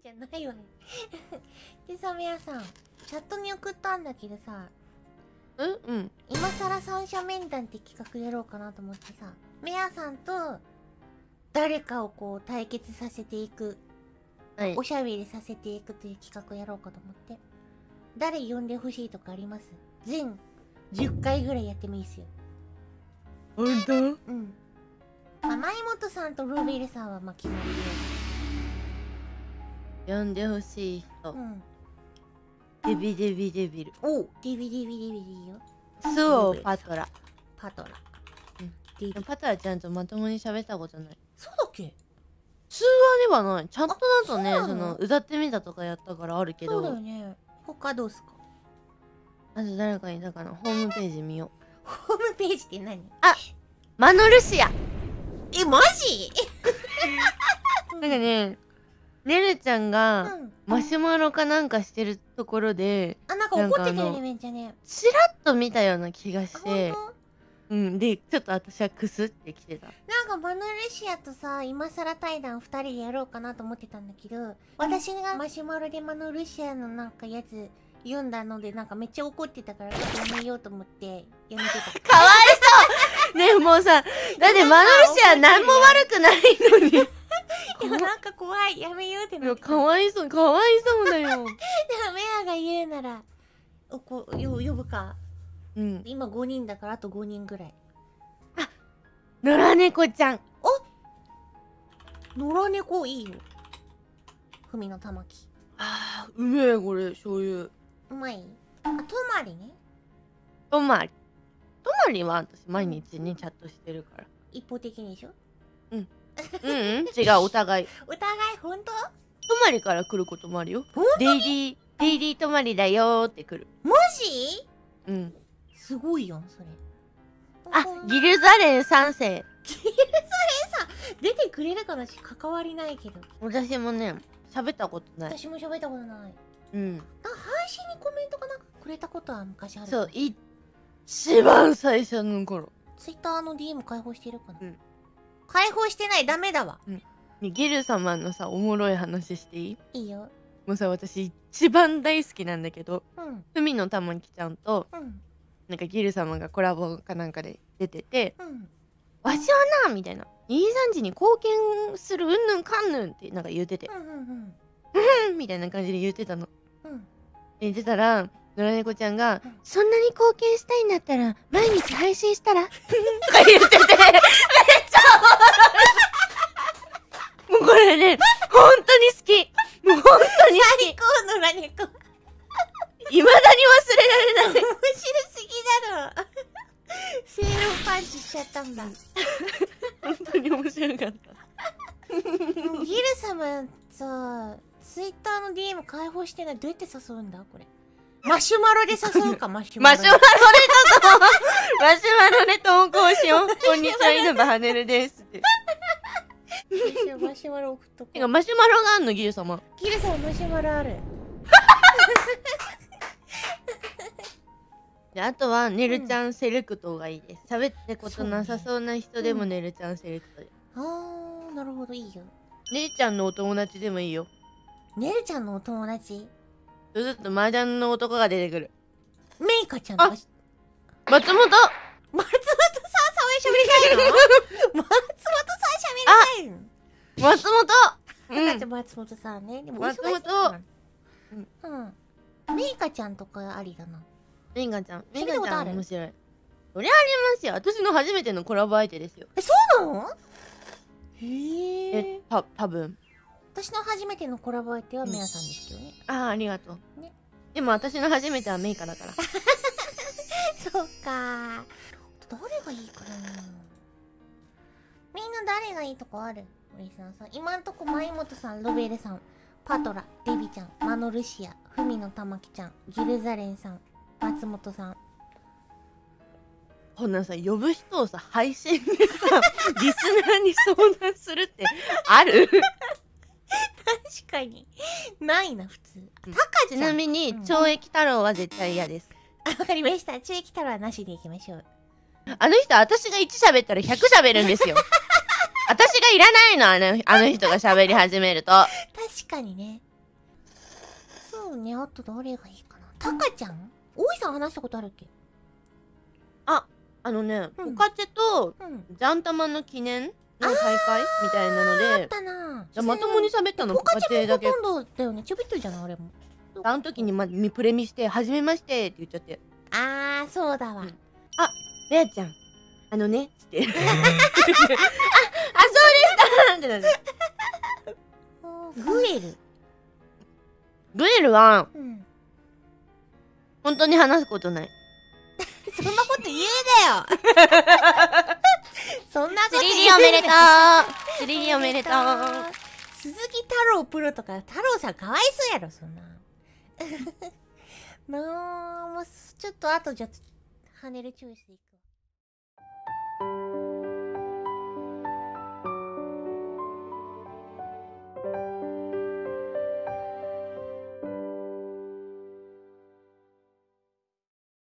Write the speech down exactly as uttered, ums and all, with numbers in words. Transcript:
じゃないわよ。でさ、メアさん、チャットに送ったんだけどさ、 うんうん。 今さら三者面談って企画やろうかなと思ってさ、メアさんと誰かをこう対決させていく、 はい。 おしゃべりさせていくという企画やろうかと思って。誰呼んでほしいとかあります？全じゅっかいぐらいやってもいいっすよ。 ほんと？ うん。まあ、前本さんとルーベルさんはまあ決まりで。 呼んでほしい人。 うん。 デビデビデビル。 おデビデビデビデいいよ。 スオパトラ。 パトラ。 うん。 デビ。 パトラちゃんとまともに喋ったことない。 そうだっけ？ 通話ではない。チャットだとね、その歌ってみたとかやったからあるけど。 そうだよね。他どうすか？ まず誰かいたかな。ホームページ見よう。ホームページって何？ あ、マノルシア。 え、マジ？ なんかね、ねるちゃんがマシュマロかなんかしてるところで、 あ、なんか怒ってたよね、めっちゃね。 チラッと見たような気がして、うん、で、ちょっと私はクスってきてた。 なんかマノルシアとさ、今更対談ふたりでやろうかなと思ってたんだけど、私がマシュマロでマノルシアのなんかやつ読んだので、なんかめっちゃ怒ってたからやめようと思ってやめてた。 かわいそうね、もうさ、だってマノルシアなんも悪くないのに。 でもなんか怖い、やめようってなってた。 かわいそう、かわいそうだよ。でもメアが言うなら、おこよ呼ぶか。 うん。 今ごにんだからあとごにんぐらい。 あ、野良猫ちゃん。 お野良猫いいよ。ふみのたまき。 ああ、うめえこれ、醤油。 うまい？あ、とまりね。 とまり。とまりは私毎日ね、チャットしてるから。 一方的にでしょ？ うん。うんうん、違う、お互い。 お互い、ほんと？ とまりから来ることもあるよ。デイリー、デイリーとまりだよーって来る。 マジ？ うん。 すごいやん、それ。 あ、ギルザレンさん世。 ギルザレンさん、出てくれるかなし、関わりないけど。 私もね、喋ったことない。 私も喋ったことない。 うん。 配信にコメントかなんかくれたことは昔ある。 そう、一番最初の頃。 ツイッターの ディーエム 開放してるかな？ うん。 開放してない、ダメだわ。 うん。ギル様のさ、おもろい話していい？ いいよ。 もうさ、私一番大好きなんだけど、 うん。 ふみのたまきちゃんと、 うん。 なんかギル様がコラボかなんかで出てて、 うん。 わしはなみたいな、にじゅうさんじに貢献するうんぬんかんぬんってなんか言ってて、 うんうんうん。 うんみたいな感じで言ってたの。 うん。 言ってたら、野良猫ちゃんが、うん、そんなに貢献したいんだったら、毎日配信したらとか言ってて、めっちゃもうこれね、本当に好き。もう本当に好き。 最高の野良猫。 未だに忘れられない。 面白すぎだろ。正論パンチしちゃったんだ。 本当に面白かった。 ギル様さ、ツイッターの ディーエム 開放してない。どうやって誘うんだこれ。マシュマロで誘うか、マシュマロ。 マシュマロで誘う。マシュマロで投稿しよう。こんにちは、稲葉はねるですって。 マシュマロ送っとこう。 てかマシュマロがあんの、ギル様。 ギル様マシュマロある。 で、あとはねるちゃんセレクトがいいです。喋ってことなさそうな人でもねるちゃんセレクトで。 あー、なるほど、いいよ。 ねるちゃんのお友達でもいいよ。 ねるちゃんのお友達？ ずっと麻雀の男が出てくる。 メイカちゃんとか。松本松本さん、 それ喋りたいの？松本さん喋りたいの？ 松本うん。松本さんね。でも松本うん。メイカちゃんとかありだな。 メイカちゃん。メイカちゃん面白い。そりゃありますよ。私の初めてのコラボ相手ですよ。 え、そうなの？へえ。 え、た、多分。 私の初めてのコラボ相手はメアさんですけどね。 ああ、ありがとう。ね。でも私の初めてはメイカだから。 そうか。誰がいいかな。みんな誰がいいとこある？リスナーさん。今んとこ、前本さん、ロベルさん、パトラ、デビちゃん、マノルシア、フミのたまきちゃん、ギルザレンさん、松本さん。 こんなさ、呼ぶ人をさ、配信でさ、リスナーに相談するってある？確かに。ないな、普通。 タカちなみに、懲役太郎は絶対嫌です。 あ、わかりました。懲役太郎はなしでいきましょう。 あの人、私がいち喋ったらひゃく喋るんですよ。私がいらないの、あの、あの人が喋り始めると。 確かにね。 うね、あとどれがいいかな。タカちゃん大井さん話したことあるっけ？ あ、あのね、 うんポカチェとうん。 ジャンタマの記念の大会みたいなのあっで、 たなぁ。 まともに喋ったのポポカカチェもほチェだけ。 とんどだよね。ちょびっとじゃないあれも。 あの時にまみプレミして、はじめましてって言っちゃって。 あー、そうだわ。 うんあ、レアちゃん、あのね、つって。あ、あ、そうでしたってなる。 グエル。 グエルは、 うん。 本当に話すことない。 そんなこと言うなよそんなこと言うスリーディー おめでとう スリーディー おめでとう鈴木太郎プロとか太郎さんかわいそうやろそんななあもうちょっとあとじゃ跳ねるチョイスでいく